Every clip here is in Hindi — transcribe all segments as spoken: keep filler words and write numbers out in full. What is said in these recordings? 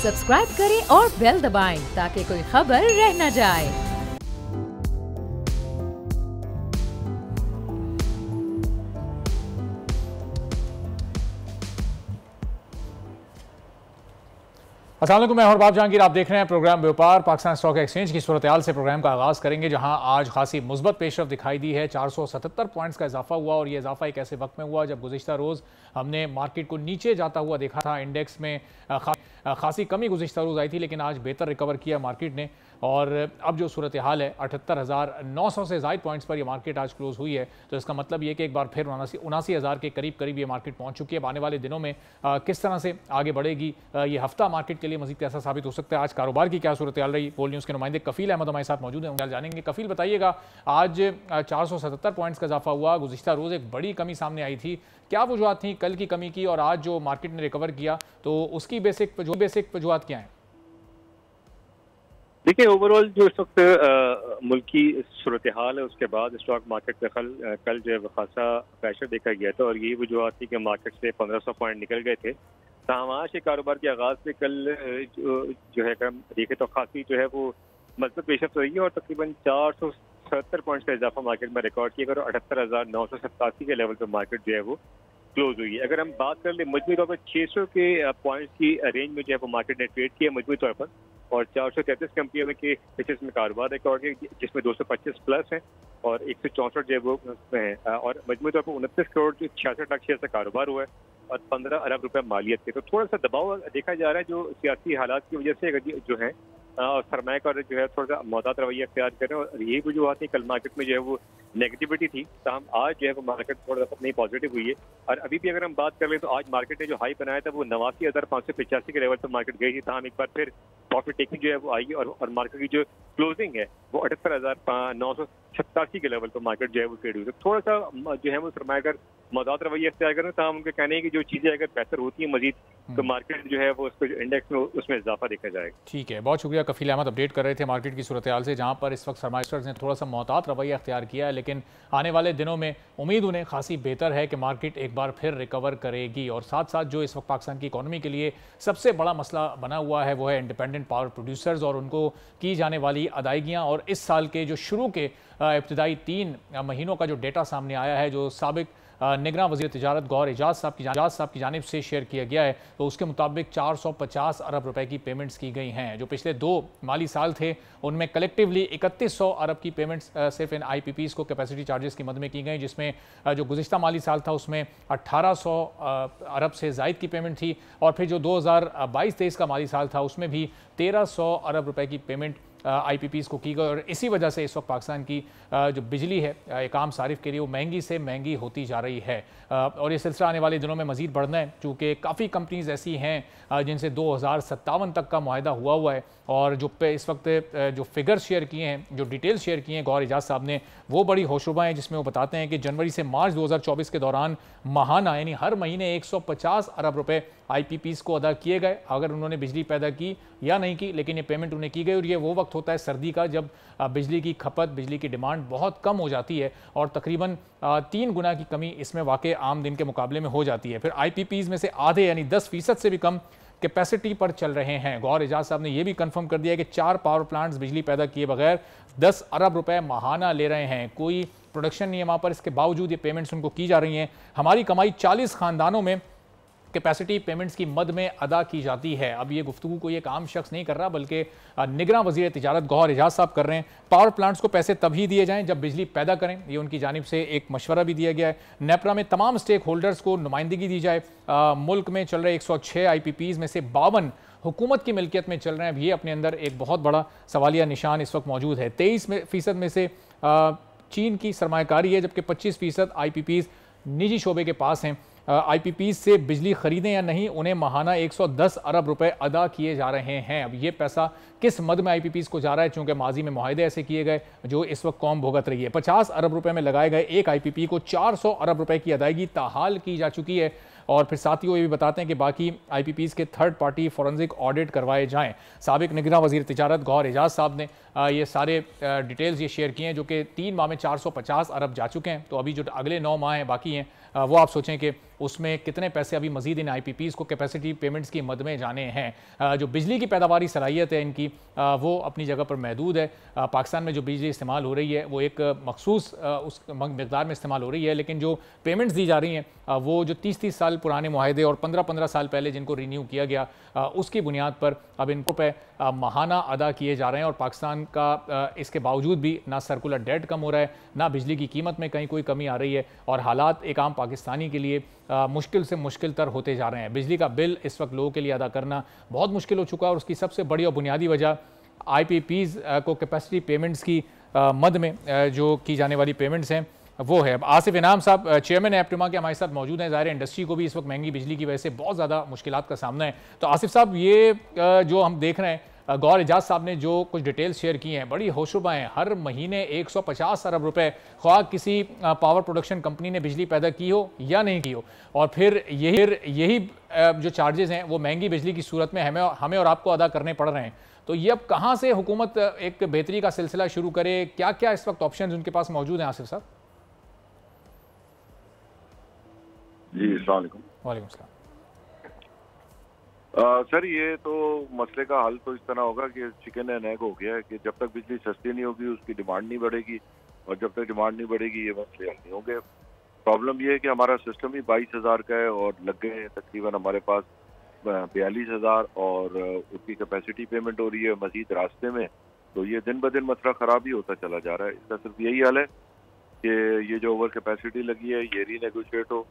सब्सक्राइब करें और बेल दबाएं ताकि कोई खबर रह न जाए। अस्सलाम वालेकुम, मैं हरबाब जहांगीर। आप देख रहे हैं प्रोग्राम व्यापार। पाकिस्तान स्टॉक एक्सचेंज की सूरत हाल से प्रोग्राम का आगाज़ करेंगे, जहां आज खासी मुस्बत पेशरफ दिखाई दी है। चार सौ सतहत्तर पॉइंट्स का इजाफा हुआ और ये इजाफा एक ऐसे वक्त में हुआ जब गुज़िश्ता रोज़ हमने मार्केट को नीचे जाता हुआ देखा था। इंडेक्स में खा, खासी कमी गुज़िश्ता रोज़ आई थी, लेकिन आज बेहतर रिकवर किया मार्केट ने। और अब जो सूरत हाल है, अठहत्तर हज़ार नौ सौ से ज़ायद पॉइंट्स पर ये मार्केट आज क्लोज हुई है। तो इसका मतलब ये कि एक बार फिर उनासी उनासी हज़ार के करीब करीब ये मार्केट पहुंच चुकी है। आने वाले दिनों में आ, किस तरह से आगे बढ़ेगी, आ, ये हफ्ता मार्केट के लिए मजीद कैसा साबित हो सकता है, आज कारोबार की क्या सूरत हाल रही। बोल न्यूज़ के नुमाइंदे कफील अहमद हमारे साथ मौजूद हैं, जानेंगे। कफील, बताइएगा, आज चार सौ सतहत्तर पॉइंट्स का इजाफा हुआ। गुज़िश्ता रोज़ एक बड़ी कमी सामने आई थी, क्या वजूहत थी कल की कमी की, और आज जो मार्केट ने रिकवर किया तो उसकी बेसिक जो बेसिक वजूहत क्या है? देखिए, ओवरऑल जो इस वक्त मुल्क की सूरत हाल है, उसके बाद स्टॉक मार्केट में कल कल जो है खासा प्रेशर देखा गया था और यही वजूहत थी कि मार्केट से पंद्रह सौ पॉइंट निकल गए थे। ताहम आज के कारोबार के आगाज़ से कल जो, जो है देखे तो खासी जो है वो मजबूत पेशरफ रही है और तकरीबन चार सौ सत्तर पॉइंट का इजाफा मार्केट में रिकॉर्ड किया गया और अठहत्तर हज़ार नौ सौ सतासी के लेवल पर मार्केट जो है वो क्लोज हुई है। अगर हम बात कर ले मजबूत तौर पर छः सौ के पॉइंट्स की रेंज में जो है वो मार्केट ने ट्रेड किया मजबूत तौर पर, और चार सौ तैंतीस कंपनियों में के में कारोबार रिकॉर्ड किया, जिसमें दो सौ पच्चीस प्लस है और एक सौ चौंसठ जो है वो है, और मजबूत तौर पर उनतीस करोड़ जो छियासठ लाख शेयर से कारोबार हुआ है और पंद्रह अरब रुपए मालियत के। तो थोड़ा सा दबाव देखा जा रहा है जो सियासी हालात की वजह से जो है और सरमायाकार जो है थोड़ा सा मोहतात रवैया अख्तियार कर रहे हैं, और यही वजूहत थी कल मार्केट में जो है वो नेगेटिविटी थी। ताहम आज जो है वो मार्केट थोड़ा सा नहीं पॉजिटिव हुई है। और अभी भी अगर हम बात कर लें तो आज मार्केट ने जो हाई बनाया था वो नवासी हज़ार पाँच सौ पचासी के लेवल पर मार्केट गई थी। ताहम एक बार फिर प्रॉफिट टेकिंग जो है वो आई और, और मार्केट की जो क्लोजिंग है वो अठहत्तर हज़ार नौ सौ सतासी के लेवल पर मार्केट जो है वो ट्रेड हुई। तो थोड़ा सा जो है वो सरमायाकार मोहतात रवैया अख्तियार करें। ताहम उनके कहने हैं कि जो चीज़ें अगर बेहतर होती हैं मजीद तो मार्केट जो है वो उसको जो इंडेक्स में उसमें इजाफा देखा जाएगा। ठीक है, बहुत शुक्रिया। कफील अहमद अपडेट कर रहे थे मार्केट की सूरत हाल से, जहां पर इस वक्त सरमायादारों ने थोड़ा सा मोहतात रवैया अख्तियार किया है, लेकिन आने वाले दिनों में उम्मीद उन्हें खासी बेहतर है कि मार्केट एक बार फिर रिकवर करेगी। और साथ साथ जो इस वक्त पाकिस्तान की इकॉनमी के लिए सबसे बड़ा मसला बना हुआ है वो है इंडिपेंडेंट पावर प्रोड्यूसर्स और उनको की जाने वाली अदायगियाँ। और इस साल के जो शुरू के इब्तदाई तीन महीनों का जो डेटा सामने आया है, जो साबिक निगरान वज़ीर तिजारत गौहर एजाज साहब की एजाज साहब की जानिब से शेयर किया गया है, तो उसके मुताबिक चार सौ पचास अरब रुपए की पेमेंट्स की गई हैं। जो पिछले दो माली साल थे उनमें कलेक्टिवली इकतीस सौ अरब की पेमेंट्स सिर्फ इन आई पी पीज़ को कैपेसिटी चार्जेस की मद में की गई, जिसमें जो गुज़िश्ता माली साल था उसमें अट्ठारह सौ अरब से ज़ायद की पेमेंट थी, और फिर जो दो हज़ार बाईस तेईस का माली साल था उसमें भी तेरह सौ अरब रुपए की पेमेंट आई पी पीज़ को की गई। और इसी वजह से इस वक्त पाकिस्तान की जो बिजली है एक आम सारिफ के लिए वो महंगी से महंगी होती जा रही है, और ये सिलसिला आने वाले दिनों में मज़ीद बढ़ना है, चूँकि काफ़ी कंपनीज़ ऐसी हैं जिनसे दो हज़ार सत्तावन तक का मुआहदा हुआ हुआ है। और जो पे इस वक्त जो फिगर शेयर किए हैं, जो डिटेल शेयर किए हैं गौहर एजाज साहब ने, वो बड़ी होशरुबा हैं, जिसमें वो बताते हैं कि जनवरी से मार्च दो हज़ार चौबीस के दौरान माहाना यानी हर महीने एक सौ पचास अरब रुपए आई पी पीज़ को अदा किए गए, अगर उन्होंने बिजली पैदा की या नहीं की, लेकिन ये पेमेंट उन्हें की गई। और ये वो वक्त होता है सर्दी का जब बिजली की खपत, बिजली की डिमांड बहुत कम हो जाती है और तकरीबन तीन गुना की कमी इसमें वाकई आम दिन के मुकाबले में हो जाती है। फिर आई पी पीज़ में से आधे यानी दस फीसद से भी कम कैपेसिटी पर चल रहे हैं। गौहर एजाज साहब ने यह भी कंफर्म कर दिया कि चार पावर प्लांट्स बिजली पैदा किए बगैर दस अरब रुपए माहाना ले रहे हैं, कोई प्रोडक्शन नहीं है वहाँ पर, इसके बावजूद ये पेमेंट्स उनको की जा रही हैं। हमारी कमाई चालीस खानदानों में कैपेसिटी पेमेंट्स की मद में अदा की जाती है। अब ये गुफ्तगू कोई एक आम शख्स नहीं कर रहा, बल्कि निगरान वज़ीर तिजारत गौहर एजाज साहब कर रहे हैं। पावर प्लांट्स को पैसे तभी दिए जाएं जब बिजली पैदा करें, ये उनकी जानिब से एक मशवरा भी दिया गया है। नेपरा में तमाम स्टेक होल्डर्स को नुमाइंदगी दी जाए। आ, मुल्क में चल रहे एक सौ छः आई पी पीज़ में से बावन हुकूमत की मिल्कियत में चल रहे हैं। अब ये अपने अंदर एक बहुत बड़ा सवालिया निशान इस वक्त मौजूद है। तेईस फीसद में से आ, चीन की सरमायाकारी है, जबकि पच्चीस फीसद आई पी पीज़ निजी शोबे के पास हैं। आई पी पी से बिजली खरीदें या नहीं, उन्हें माहाना एक सौ दस अरब रुपए अदा किए जा रहे हैं। अब ये पैसा किस मद में आई पी पीज़ को जा रहा है, चूंकि माजी में मुआहदे ऐसे किए गए जो इस वक्त कौम भुगत रही है। पचास अरब रुपए में लगाए गए एक आई पी पी को चार सौ अरब रुपए की अदायगी ताहाल की जा चुकी है। और फिर साथ ही वो ये भी बताते हैं कि बाकी आई पी पीज़ के थर्ड पार्टी फॉरेंसिक ऑडिट करवाए जाएं। साबिक निगरान वज़ीर तिजारत गौहर एजाज साहब ने ये सारे डिटेल्स ये शेयर किए हैं, जो कि तीन माह में चार सौ पचास अरब जा चुके हैं। तो अभी जो अगले नौ माह हैं बाकी हैं, वो आप सोचें कि उसमें कितने पैसे अभी मजीद इन आई पी पीज़ को कैपेसिटी पेमेंट्स की मद में जाने हैं। जो बिजली की पैदावारी सलाहियत है इनकी वो अपनी जगह पर महदूद है। पाकिस्तान में जो बिजली इस्तेमाल हो रही है वो एक मखसूस उस मकदार में इस्तेमाल हो रही है, लेकिन जो पेमेंट्स दी जा रही हैं वो जो तीस तीस साल पुराने मुआहदे और पंद्रह पंद्रह साल पहले जिनको रिन्यू किया गया उसकी बुनियाद पर अब इनको पे माहाना अदा किए जा रहे हैं। और पाकिस्तान का इसके बावजूद भी ना सर्कुलर डेट कम हो रहा है, ना बिजली की कीमत में कहीं कोई कमी आ रही है, और हालात एक आम पाकिस्तानी के लिए आ, मुश्किल से मुश्किल तर होते जा रहे हैं। बिजली का बिल इस वक्त लोगों के लिए अदा करना बहुत मुश्किल हो चुका है, और उसकी सबसे बड़ी और बुनियादी वजह आई पी पीज़ को कैपेसिटी पेमेंट्स की आ, मद में आ, जो की जाने वाली पेमेंट्स हैं वो है। आसिफ इनाम साहब चेयरमैन एप्टिमा के हमारे साथ मौजूद हैं। ज़ाहिर इंडस्ट्री को भी इस वक्त महंगी बिजली की वजह से बहुत ज़्यादा मुश्किलात का सामना है। तो आसिफ साहब, ये जो हम देख रहे हैं, गौर एजाज साहब ने जो कुछ डिटेल्स शेयर की हैं बड़ी होशरुबा हैं। हर महीने एक सौ पचास अरब रुपए ख्वाह किसी पावर प्रोडक्शन कंपनी ने बिजली पैदा की हो या नहीं की हो, और फिर यही यही जो चार्जेस हैं वो महंगी बिजली की सूरत में हमें हमें और आपको अदा करने पड़ रहे हैं। तो ये अब कहाँ से हुकूमत एक बेहतरी का सिलसिला शुरू करे? क्या क्या इस वक्त ऑप्शन उनके पास मौजूद हैं आसिफ साहब? जी अस्सलाम वालेकुम। वालेकुम सलाम। सर, ये तो मसले का हल तो इस तरह होगा कि चिकन एंड एग हो गया है कि जब तक बिजली सस्ती नहीं होगी उसकी डिमांड नहीं बढ़ेगी, और जब तक डिमांड नहीं बढ़ेगी ये मसले हल नहीं होंगे। प्रॉब्लम ये है कि हमारा सिस्टम ही बाईस हज़ार का है और लग गए हैं तकरीबन हमारे पास बयालीस हज़ार और उसकी कैपेसिटी पेमेंट हो रही है मजीद रास्ते में। तो ये दिन ब दिन मसला ख़राब ही होता चला जा रहा है। इसका सिर्फ यही हल है कि ये जो ओवर कैपेसिटी लगी है ये रीनेगोशिएट हो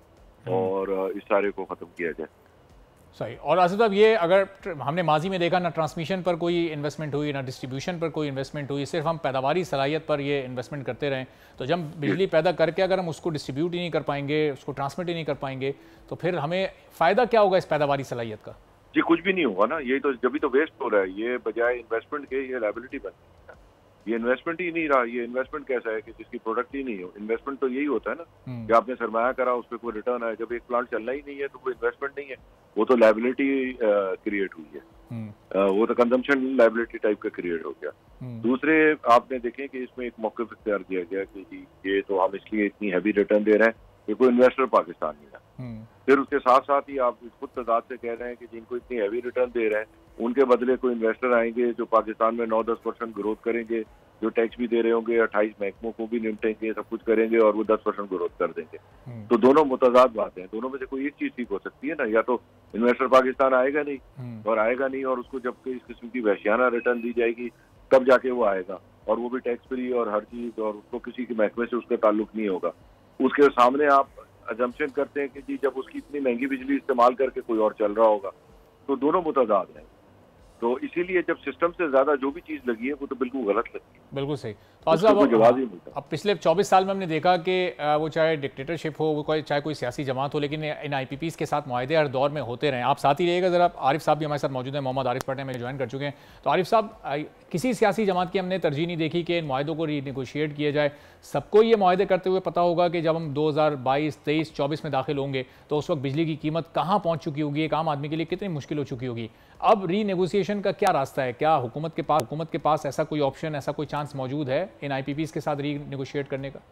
और इस सारे को ख़त्म किया जाए। सही। और आसिफ साहब, ये अगर हमने माजी में देखा ना ट्रांसमिशन पर कोई इन्वेस्टमेंट हुई, ना डिस्ट्रीब्यूशन पर कोई इन्वेस्टमेंट हुई, सिर्फ हम पैदावारी सलाहियत पर ये इन्वेस्टमेंट करते रहें, तो जब बिजली पैदा करके अगर हम उसको डिस्ट्रीब्यूट ही नहीं कर पाएंगे, उसको ट्रांसमिट ही नहीं कर पाएंगे, तो फिर हमें फ़ायदा क्या होगा इस पैदावारी सलाहियत का? जी कुछ भी नहीं होगा ना, ये तो जब भी तो वेस्ट हो रहा है। ये बजाय इन्वेस्टमेंट के ये लायबिलिटी बन रही है। ये इन्वेस्टमेंट ही नहीं रहा। ये इन्वेस्टमेंट कैसा है कि जिसकी प्रोडक्ट ही नहीं हो। इन्वेस्टमेंट तो यही होता है ना कि आपने सरमाया करा, उस पर कोई रिटर्न आए। जब एक प्लांट चलना ही नहीं है तो वो इन्वेस्टमेंट नहीं है, वो तो लायबिलिटी क्रिएट हुई है। आ, वो तो कंजम्पशन लायबिलिटी टाइप का क्रिएट हो गया। दूसरे आपने देखें कि इसमें एक मौक़िफ़ इख्तियार किया गया कि जी ये तो हम इसलिए इतनी हैवी रिटर्न दे रहे हैं कि कोई इन्वेस्टर पाकिस्तान नहीं है। फिर उसके साथ साथ ही आप खुद तजाद से कह रहे हैं कि जिनको इतनी हैवी रिटर्न दे रहे हैं उनके बदले कोई इन्वेस्टर आएंगे जो पाकिस्तान में नौ दस परसेंट ग्रोथ करेंगे, जो टैक्स भी दे रहे होंगे, अट्ठाईस महकमों को भी निपटेंगे, सब कुछ करेंगे और वो दस परसेंट ग्रोथ कर देंगे। तो दोनों मुतजाद बातें हैं। दोनों में से कोई एक चीज ठीक हो सकती है ना, या तो इन्वेस्टर पाकिस्तान आएगा नहीं और आएगा नहीं और उसको जब इस किस्म की वहशियाना रिटर्न दी जाएगी तब जाके वो आएगा, और वो भी टैक्स फ्री और हर चीज, और उसको किसी के महकमे से उसका ताल्लुक नहीं होगा। उसके सामने आप अजम्पशन करते हैं कि जी जब उसकी इतनी महंगी बिजली इस्तेमाल करके कोई और चल रहा होगा। तो दोनों मुतजाद हैं। तो इसीलिए जब सिस्टम से ज्यादा जो भी चीज लगी है वो तो बिल्कुल गलत लगी है। बिल्कुल सही। तो अब जवाब ही मिलता। अब पिछले चौबीस साल में हमने देखा कि वो चाहे डिक्टेटरशिप हो, वो चाहे कोई सियासी जमात हो, लेकिन इन आई पी पीज़ के साथ मुआहदे हर दौर में होते रहे। आप साथ ही रहिएगा ज़रा। आरिफ साहब भी हमारे साथ मौजूद हैं, मोहम्मद आरिफ पटने में ज्वाइन कर चुके हैं। तो आरिफ साहब, किसी सियासी जमात की हमने तरजीह नहीं देखी कि इन मुआहदों को रीनेगोशिएट किया जाए। सबको ये मुआहदे करते हुए पता होगा कि जब हम दो हज़ार बाईस तेईस चौबीस में दाखिल होंगे तो उस वक्त बिजली की कीमत कहाँ पहुँच चुकी होगी, एक आम आदमी के लिए कितनी मुश्किल हो चुकी होगी। अब रीनेगोशिएशन का क्या रास्ता है? क्या हुकूमत के पास हुकूमत के पास ऐसा कोई ऑप्शन, ऐसा कोई चांस मौजूद है इन आई पी पीज़ के साथ रीनेगोशिएट करने का?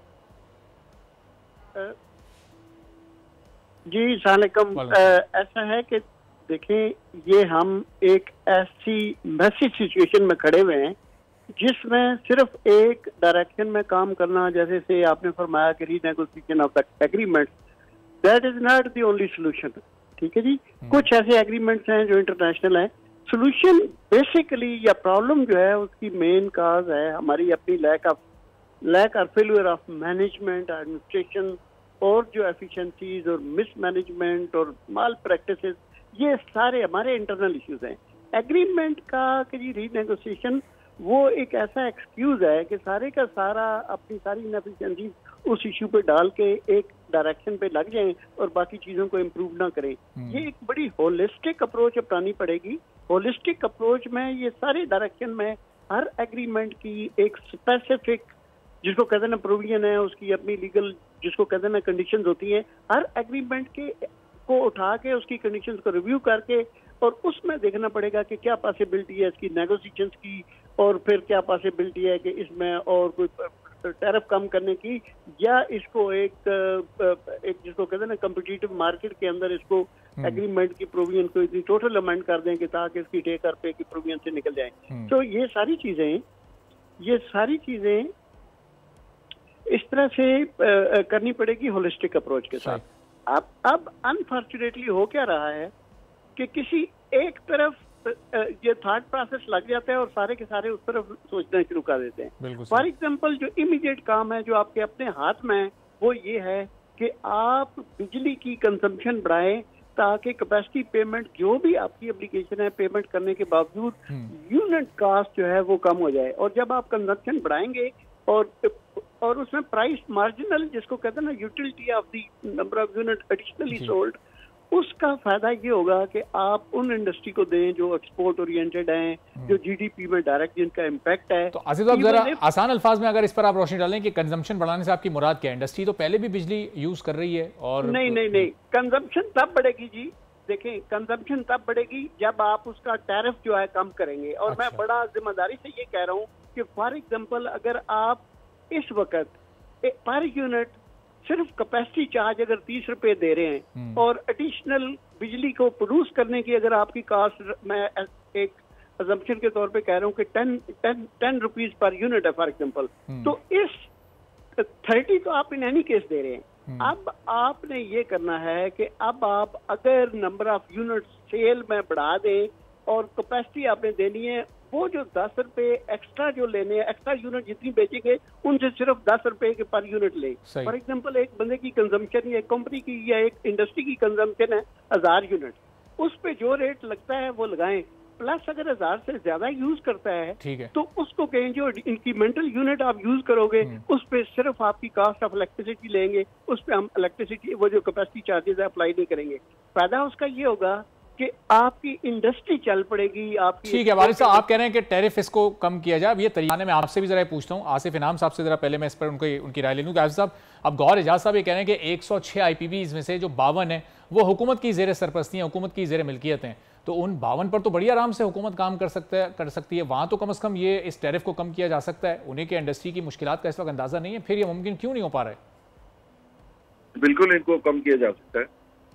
जी सलाम। ऐसा है कि देखें, ये हम एक ऐसी मैसी सिचुएशन में खड़े हुए हैं जिसमें सिर्फ एक डायरेक्शन में काम करना, जैसे से आपने फरमाया कि renegotiation of agreement, that is not the only solution. ठीक है जी, कुछ ऐसे एग्रीमेंट्स हैं जो इंटरनेशनल हैं। सोल्यूशन बेसिकली या प्रॉब्लम जो है उसकी मेन काज है हमारी अपनी लैक ऑफ लैक और फेलियर ऑफ मैनेजमेंट, एडमिनिस्ट्रेशन, और जो एफिशिएंसीज और मिसमैनेजमेंट और माल प्रैक्टिसेस, ये सारे हमारे इंटरनल इश्यूज हैं। एग्रीमेंट का कि जी रीनेगोशिएशन वो एक ऐसा एक्सक्यूज है कि सारे का सारा अपनी सारी इनएफिशिएंसीज उस इश्यू पे डाल के एक डायरेक्शन पे लग जाएं और बाकी चीजों को इम्प्रूव ना करें। ये एक बड़ी होलिस्टिक अप्रोच अपनानी पड़ेगी। होलिस्टिक अप्रोच में ये सारे डायरेक्शन में हर एग्रीमेंट की एक स्पेसिफिक, जिसको कहते हैं प्रोविजन है, उसकी अपनी लीगल, जिसको कहते हैं कंडीशंस होती हैं। हर एग्रीमेंट के को उठा के उसकी कंडीशंस को रिव्यू करके और उसमें देखना पड़ेगा कि क्या पॉसिबिलिटी है इसकी नेगोशिएशंस की, और फिर क्या पॉसिबिलिटी है कि इसमें और कोई टैरिफ कम करने की, या इसको एक एक जिसको कहते हैं ना कम्पिटिटिव मार्केट के अंदर इसको एग्रीमेंट की प्रोविजन को इतनी टोटल अमेंड कर दें कि ताकि इसकी टेक और पे की प्रोविजन से निकल जाए। तो ये सारी चीजें ये सारी चीजें इस तरह से करनी पड़ेगी होलिस्टिक अप्रोच के साथ। अब अब अनफॉर्चुनेटली हो क्या रहा है कि किसी एक तरफ ये थॉट प्रोसेस लग जाता है और सारे के सारे उस तरफ सोचना शुरू कर देते हैं। फॉर एग्जांपल जो इमीडिएट काम है जो आपके अपने हाथ में है वो ये है कि आप बिजली की कंजम्पशन बढ़ाएं ताकि कैपेसिटी पेमेंट जो भी आपकी एप्लीकेशन है पेमेंट करने के बावजूद यूनिट कॉस्ट जो है वो कम हो जाए। और जब आप कंजम्पशन बढ़ाएंगे और और उसमें प्राइस मार्जिनल जिसको कहते हैं ना utility of the number of unit additionally sold, उसका फायदा ये होगा कि आप उन इंडस्ट्री को दें जो एक्सपोर्ट ओरिएंटेड हैं, जो जीडीपी में डायरेक्ट जिनका इम्पैक्ट है। तो आसिफ साहब जरा आसान अल्फाज में अगर इस पर आप रोशनी डालें कि कंजम्पशन बढ़ाने से आपकी मुराद क्या है? इंडस्ट्री तो पहले भी बिजली यूज कर रही है और नहीं नहीं नहीं कंजम्पशन तब बढ़ेगी जी। देखें कंजम्पशन तब बढ़ेगी जब आप उसका टैरिफ जो है कम करेंगे। और अच्छा। मैं बड़ा जिम्मेदारी से ये कह रहा हूँ कि फॉर एग्जाम्पल अगर आप इस वक्त पर यूनिट सिर्फ कैपेसिटी चार्ज अगर तीस रुपए दे रहे हैं और एडिशनल बिजली को प्रोड्यूस करने की अगर आपकी कॉस्ट मैं एक अजम्पशन के तौर पे कह रहा हूँ कि ten ten ten rupees per unit है फॉर एग्जांपल, तो इस थर्टी तो आप इन एनी केस दे रहे हैं। अब आपने ये करना है कि अब आप अगर नंबर ऑफ यूनिट सेल में बढ़ा दें और कैपेसिटी आपने देनी है, वो जो दस रुपए एक्स्ट्रा जो लेने हैं, एक्स्ट्रा यूनिट जितनी बेचेंगे उनसे सिर्फ दस रुपए के पर यूनिट ले। फॉर एग्जांपल एक बंदे की कंजम्पशन या एक कंपनी की या एक इंडस्ट्री की कंजम्पशन है हजार यूनिट, उस पे जो रेट लगता है वो लगाएं। प्लस अगर हजार से ज्यादा यूज करता है, है तो उसको कहें जो इंक्रीमेंटल यूनिट आप यूज करोगे उस पे सिर्फ आपकी कॉस्ट ऑफ इलेक्ट्रिसिटी लेंगे, उस पे हम इलेक्ट्रिसिटी वो जो कैपेसिटी चार्जेस है अप्लाई नहीं करेंगे। फायदा उसका ये होगा कि आपकी इंडस्ट्री चल पड़ेगी। आपकी ठीक है वारिस साहब, आप कह रहे हैं कि टैरिफ इसको कम किया जाए। अब ये तरीके में आपसे भी जरा पूछता हूँ, आसिफ इनाम साहब से जरा पहले मैं इस पर उनकी उनकी राय ले लूँ। आसिफ साहब, अब गौर एजाज साहब ये कह रहे हैं कि एक सौ छह आईपीबीज में से जो बावन है वो हुकूमत की जेर सरपरस्ती है, हुकूमत की जेर मिल्कियत हैं, तो उन बावन पर तो बड़ी आराम से हुकूमत काम कर सकता है कर सकती है वहाँ तो कम अज़ कम ये इस टैरिफ को कम किया जा सकता है। उन्हीं के इंडस्ट्री की मुश्किलात का इस वक्त अंदाजा नहीं है, फिर ये मुमकिन क्यों नहीं हो पा रहा है? बिल्कुल इनको कम किया जा सकता है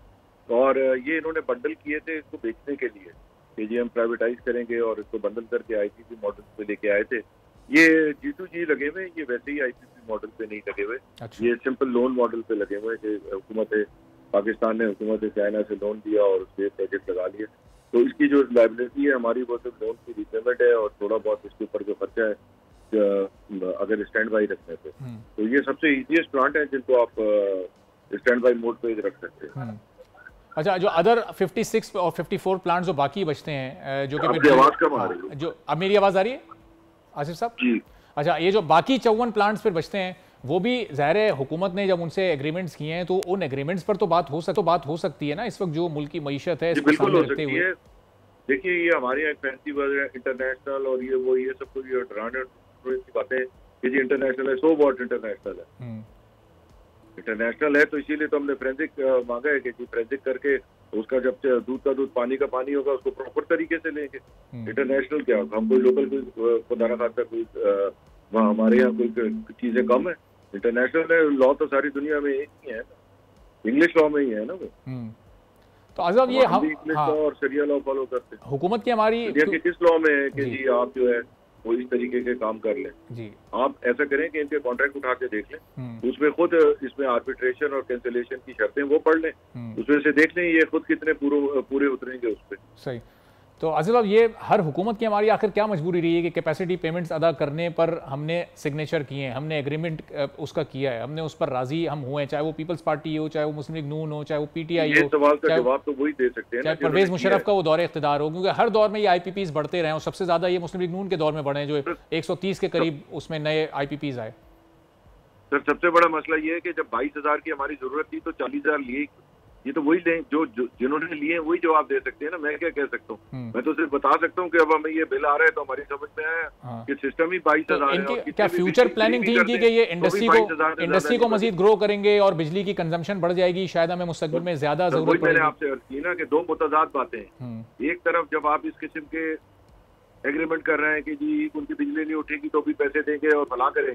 और ये इन्होंने बंडल किए थे इसको बेचने के लिए कि जी हम प्राइवेटाइज करेंगे और इसको बंडल करके आईपीपी मॉडल पे लेके आए थे। ये जी टू जी लगे हुए, ये वैसे ही आईपीपी मॉडल पे नहीं लगे हुए। अच्छा। ये सिंपल लोन मॉडल पे लगे हुए कि हुकूमत पाकिस्तान ने हुकूमत चाइना से लोन दिया और उसके प्रोजेक्ट लगा लिए, तो इसकी जो लाइबिलिटी है हमारी वो सिर्फ लोन की रिपेमेंट है और थोड़ा बहुत इसके ऊपर जो खर्चा है अगर स्टैंड बाई रखने पे, तो ये सबसे ईजीएस्ट प्लांट है जिनको आप स्टैंड बाई मोड पे रख सकते हैं। अच्छा, जो अदर छप्पन और चौवन प्लांट जो बाकी बचते हैं जो कि आवाज कम आ रही है, जो अब मेरी आवाज आ रही है आसिफ साहब जी? अच्छा, ये जो बाकी चौवन प्लांट्स फिर बचते हैं वो भी ज़ाहिर है हुकूमत ने जब उनसे एग्रीमेंट्स किए हैं तो उन एग्रीमेंट्स पर तो बात हो सक तो बात हो सकती है ना इस वक्त जो मुल्क की मईशत है इसको सामने रखते हुए। देखिए ये हमारे यहाँ फैंसी इंटरनेशनल और ये वो ये सब कुछ डराने की बातें कि जी इंटरनेशनल है, सो वॉट इंटरनेशनल है, इंटरनेशनल है तो इसीलिए तो हमने फोरेंसिक मांगा है कि फोरेंसिक करके उसका जब दूध का दूध पानी का पानी होगा उसको प्रॉपर तरीके से लेंगे। इंटरनेशनल क्या होगा, हम कोई लोकल कोई खुदा ना खाता कोई वहाँ हमारे यहाँ कोई चीजें कम है। इंटरनेशनल लॉ तो सारी दुनिया में एक ही है, इंग्लिश लॉ में ही है ना वो। तो अजब ये हम इंग्लिश लॉ और शरिया लॉ फॉलो करते हैं। हुकूमत की हमारी के किस लॉ में है कि जी आप जो है वो इस तरीके के काम कर लें जी। आप ऐसा करें कि इनके कॉन्ट्रैक्ट उठा के देख लें, उसमें खुद इसमें आर्बिट्रेशन और कैंसिलेशन की शर्तें वो पढ़ लें, उसमें से देख लें ये खुद कितने पूरे पूरे उतरेंगे उस पर। सही। तो आसिफ साहब, ये हर हुकूमत की हमारी आखिर क्या मजबूरी रही है कि कैपेसिटी पेमेंट्स अदा करने पर हमने सिग्नेचर किए हैं, हमने एग्रीमेंट उसका किया है, हमने उस पर राजी हम हुए हैं, चाहे वो पीपल्स पार्टी हो, चाहे वो मुस्लिम लीग नून हो, चाहे वो पीटीआई हो, सवाल का जवाब तो वही दे सकते हैं, चाहे परवेज मुशर्रफ का वो दौरे इख्तिदार हो, क्योंकि हर दौर में ये आईपीपीज बढ़ते रहे और सबसे ज्यादा ये मुस्लिम लीग नून के दौर में बढ़े जो एक सौ तीस के करीब उसमें नए आईपीपीज आए। सर सबसे बड़ा मसला ये है कि जब बाईस हजार की हमारी जरूरत थी तो चालीस हजार लिए, ये तो वही लें जो, जो जिन्होंने लिए वही जवाब दे सकते हैं ना। मैं क्या कह सकता हूँ, मैं तो सिर्फ बता सकता हूँ कि अब हमें ये बिल आ रहा है तो हमारी समझ में आया हाँ। कि सिस्टम ही बाईस हजार है। क्या फ्यूचर प्लानिंग थी कि ये इंडस्ट्री को इंडस्ट्री को मजीद ग्रो करेंगे और बिजली की कंजम्पशन बढ़ जाएगी, शायद हमें मुस्तकबिल में ज्यादा जरूरत पड़ेगी। मैंने आपसे अर्ज की ना कि दो मुतजाद बातें हैं। एक तरफ जब आप इस किस्म के एग्रीमेंट कर रहे हैं कि जी उनकी बिजली नहीं उठेगी तो भी पैसे देंगे और भला करेंगे,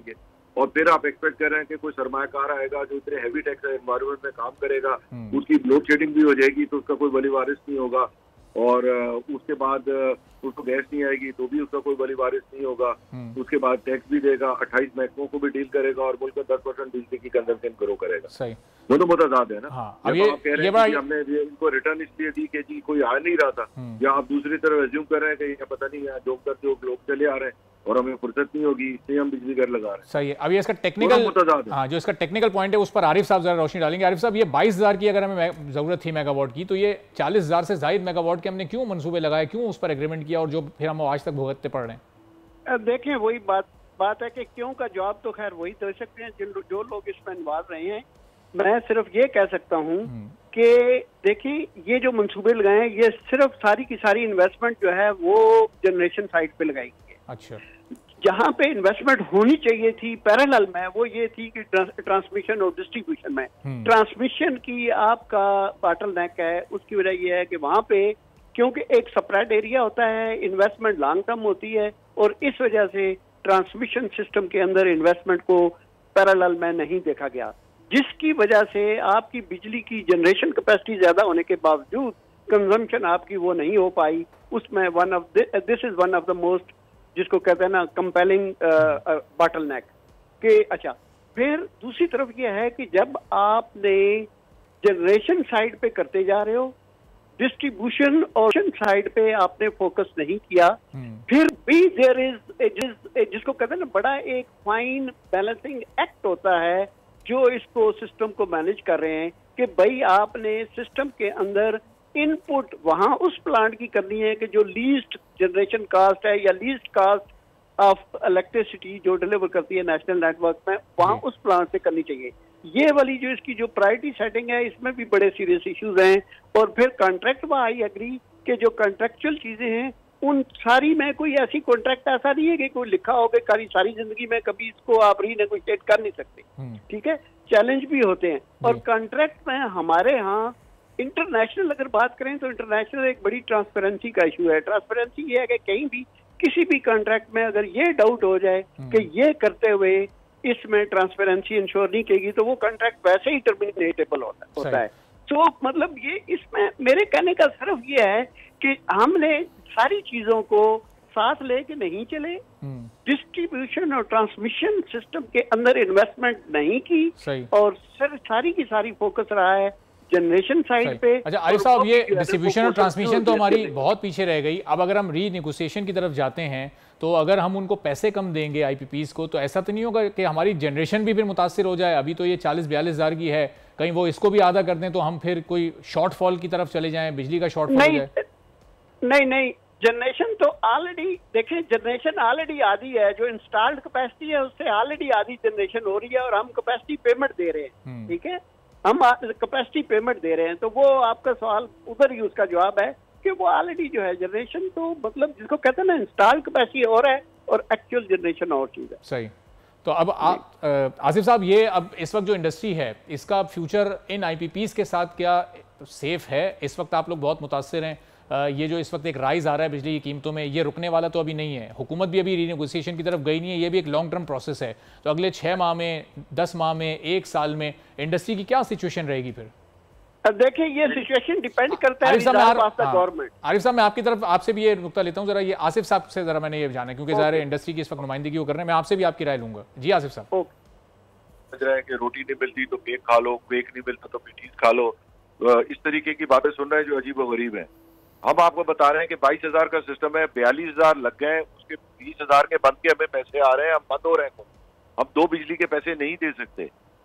और फिर आप एक्सपेक्ट कर रहे हैं कि कोई सरमायाकार आएगा जो इतने हैवी टैक्स एनवायरमेंट में काम करेगा, उसकी लोड शेडिंग भी हो जाएगी तो उसका कोई वली वारिस नहीं होगा, और उसके बाद उसको गैस नहीं आएगी तो भी उसका कोई वली वारिस नहीं होगा, उसके बाद टैक्स भी देगा, अट्ठाईस महकमों को भी डील करेगा और मुल्क का दस परसेंट बिजली की कंजम्पशन ग्रो करेगा। सही, वो तो मुतजाद है ना। हाँ, अब ये, आप कह रहे हैं कि हमने इनको रिटर्न इसलिए दी कि जी कोई आ नहीं रहा था, या आप दूसरी तरफ एज्यूम कर रहे हैं कि पता नहीं यहाँ जॉब करते हो लोग चले आ रहे हैं और हमें फुर्सत नहीं होगी इसलिए हम बिजली घर लगा रहे हैं। सही है। अब ये इसका टेक्निकल, हाँ, जो इसका टेक्निकल पॉइंट है उस पर आरिफ साहब जरा रोशनी डालेंगे। आरिफ साहब, ये बाईस हजार की अगर हमें जरूरत थी मेगावाट की, तो ये चालीस हजार से ज्यादा मेगावाट के हमने क्यों मंसूबे लगाए, क्यों उस पर एग्रीमेंट किया और जो फिर हम आज तक भुगतते पड़ रहे हैं? देखिए वही बात बात है कि क्यों का जवाब तो खैर वही दे सकते हैं जिन जो लोग इसमें इन्वॉल्व रहे हैं। मैं सिर्फ ये कह सकता हूँ कि देखिए ये जो मंसूबे लगाए हैं ये सिर्फ सारी की सारी इन्वेस्टमेंट जो है वो जनरेशन साइड पे लगाई गई है। अच्छा, जहाँ पे इन्वेस्टमेंट होनी चाहिए थी पैरेलल में वो ये थी कि ट्रांसमिशन और डिस्ट्रीब्यूशन में। ट्रांसमिशन की आपका बॉटलनेक है, उसकी वजह ये है कि वहाँ पे क्योंकि एक सेपरेट एरिया होता है, इन्वेस्टमेंट लॉन्ग टर्म होती है और इस वजह से ट्रांसमिशन सिस्टम के अंदर इन्वेस्टमेंट को पैरेलल में नहीं देखा गया, जिसकी वजह से आपकी बिजली की जनरेशन कैपेसिटी ज्यादा होने के बावजूद कंजम्पशन आपकी वो नहीं हो पाई। उसमें one of this is one of the most जिसको कहते हैं ना कंपेलिंग बॉटलनेक के। अच्छा, फिर दूसरी तरफ ये है कि जब आपने जनरेशन साइड पे करते जा रहे हो, डिस्ट्रीब्यूशन और साइड पे आपने फोकस नहीं किया, फिर भी देयर इज जिसको कहते हैं ना बड़ा एक फाइन बैलेंसिंग एक्ट होता है जो इसको सिस्टम को मैनेज कर रहे हैं कि भाई आपने सिस्टम के अंदर इनपुट वहां उस प्लांट की करनी है कि जो लीस्ट जनरेशन कास्ट है या लीस्ट कास्ट ऑफ इलेक्ट्रिसिटी जो डिलीवर करती है नेशनल नेटवर्क में, वहां उस प्लांट से करनी चाहिए। ये वाली जो इसकी जो प्रायोरिटी सेटिंग है इसमें भी बड़े सीरियस इश्यूज हैं। और फिर कॉन्ट्रैक्ट में आई एग्री कि जो कॉन्ट्रैक्चुअल चीजें हैं उन सारी में कोई ऐसी कॉन्ट्रैक्ट ऐसा नहीं है कि कोई लिखा हो कि सारी सारी जिंदगी में कभी इसको आप रीनेगोशिएट कर नहीं सकते, ठीक है, चैलेंज भी होते हैं। और कॉन्ट्रैक्ट में हमारे यहाँ इंटरनेशनल अगर बात करें तो इंटरनेशनल एक बड़ी ट्रांसपेरेंसी का इशू है। ट्रांसपेरेंसी ये है कि कहीं भी किसी भी कॉन्ट्रैक्ट में अगर ये डाउट हो जाए कि ये करते हुए इसमें ट्रांसपेरेंसी इंश्योर नहीं करेगी तो वो कॉन्ट्रैक्ट वैसे ही टर्मिनेटेबल होता, होता है। तो मतलब ये इसमें मेरे कहने का सिर्फ ये है कि हमने सारी चीजों को साथ लेके नहीं चले, डिस्ट्रीब्यूशन और ट्रांसमिशन सिस्टम के अंदर इन्वेस्टमेंट नहीं की और सिर्फ सारी की सारी फोकस रहा है जनरेशन साइड पे। अच्छा आरिफ साहब, ये डिस्ट्रीब्यूशन और ट्रांसमिशन तो हमारी बहुत पीछे रह गई। अब अगर हम रीनेगोशिएशन की तरफ जाते हैं तो अगर हम उनको पैसे कम देंगे आईपीपीस को तो ऐसा तो नहीं होगा कि हमारी जनरेशन भी फिर मुतासिर हो जाए? अभी तो ये चालीस बयालीस हजार की है, कहीं वो इसको भी आधा कर दें तो हम फिर कोई शॉर्टफॉल की तरफ चले जाएं, बिजली का शॉर्टफॉल हो जाए? नहीं नहीं, जनरेशन तो ऑलरेडी देखें, जनरेशन ऑलरेडी आधी है, जो इंस्टॉल्ड कैपेसिटी है उससे ऑलरेडी आधी जनरेशन हो रही है और हम कैपेसिटी पेमेंट दे रहे हैं, ठीक है, हम कैपेसिटी पेमेंट दे रहे हैं। तो वो आपका सवाल उधर ही उसका जवाब है कि वो ऑलरेडी जो है जनरेशन तो मतलब जिसको कहते हैं ना इंस्टॉल्ड कैपेसिटी और है और एक्चुअल जनरेशन और चीज है। सही। तो अब आसिफ साहब, ये अब इस वक्त जो इंडस्ट्री है इसका फ्यूचर इन आईपीपीस के साथ क्या सेफ है? इस वक्त आप लोग बहुत मुतासिर हैं, ये जो इस वक्त एक राइज आ रहा है बिजली की कीमतों में, ये रुकने वाला तो अभी नहीं है, हुकूमत भी अभी रीनेगोशिएशन की तरफ गई नहीं है, ये भी एक लॉन्ग टर्म प्रोसेस है। तो अगले छः माह में, दस माह में, एक साल में इंडस्ट्री की क्या सिचुएशन रहेगी फिर? देखिए ये सिचुएशन डिपेंड करता है गवर्नमेंट। आरिफ साहब, मैं आपकी तरफ आपसे भी ये नुकता लेता हूँ जरा, ये आसिफ साहब से जरा मैंने ये जाना क्योंकि ज़ाहिर है इंडस्ट्री की इस वक्त नुमाइंदगी वो कर रहे हैं, मैं आपसे भी आपकी राय लूंगा। जी आसिफ साहब। समझ रहे हैं कि रोटी नहीं मिलती तो केक खा लो, केक नहीं मिलता तो पेटीज खा लो, इस तरीके की बातें सुन रहे हैं जो अजीब व गरीब है। हम आपको बता रहे हैं कि बाईस हजार का सिस्टम है, बयालीस हजार लग गए, उसके बीस हजार के बंद के हमें पैसे आ रहे हैं, हम बंद हो रहे हैं, हम दो बिजली के पैसे नहीं दे सकते।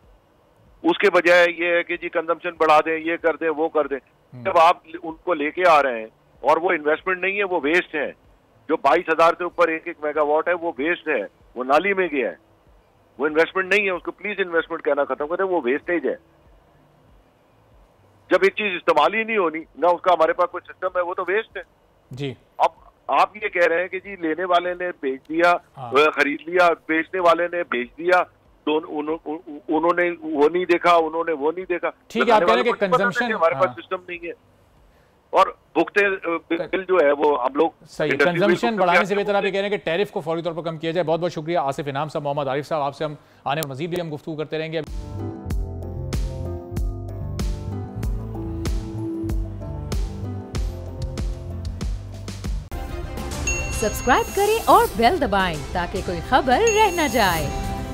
उसके बजाय ये है कि जी कंजम्पशन बढ़ा दें, ये कर दें, वो कर दें। जब आप उनको लेके आ रहे हैं और वो इन्वेस्टमेंट नहीं है, वो वेस्ट है। जो बाईस हजार से ऊपर एक एक मेगावाट है वो वेस्ट है, वो नाली में गया है, वो इन्वेस्टमेंट नहीं है। उसको प्लीज इन्वेस्टमेंट कहना खत्म करें, वो वेस्टेज है। जब एक चीज इस्तेमाल ही नहीं होनी ना, उसका हमारे पास कोई सिस्टम है, वो तो वेस्ट है जी। अब आप ये कह रहे हैं कि जी लेने वाले ने बेच दिया, हाँ। खरीद लिया, बेचने वाले ने बेच दिया, तो उन, उन, उन्होंने वो नहीं देखा, उन्होंने वो नहीं देखा। ठीक है, आप कह रहे हैं कि कंजम्पशन हमारे पास सिस्टम नहीं है। और भुगते बिल जो है वो हम लोग सही कंजम्पशन बढ़ाने से बेहतर आप ये कह रहे हैं कि टैरिफ को फौरी तौर पर कम किया जाए। बहुत बहुत शुक्रिया आसिफ इनाम साहब, मोहम्मद आरिफ साहब, आपसे हम आने मजीद भी हम गुफ्तगू करते रहेंगे। सब्सक्राइब करें और बेल दबाएं ताकि कोई खबर रह न जाए।